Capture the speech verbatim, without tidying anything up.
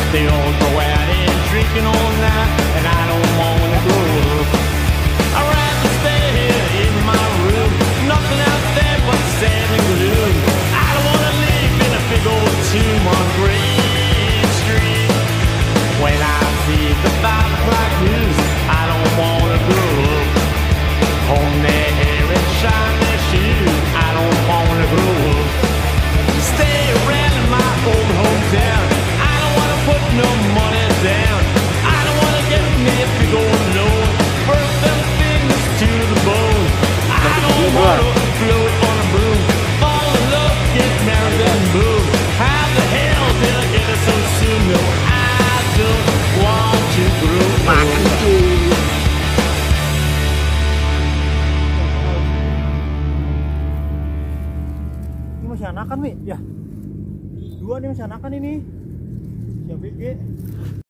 They all go out and drinking all night, and I don't wanna grow up. I'd rather stay here in my room, nothing out there but sand and gloom. I don't wanna live in a big old tomb on Green Street. When I see the five o'clock news, I don't wanna grow up. Comb their hair and shine their shoes, I don't wanna grow up. Stay around in my old hometown, I don't wanna put no money down. I don't wanna get me a big old loan, burn them fingers to the bone. I don't wanna float on a broom, fall in love, get married and move. How the hell did I get it so soon? No, I don't want to grow up. Ini masih anakan, Mi? Ya. Dua nih masih anakan ini. Siap, Bi.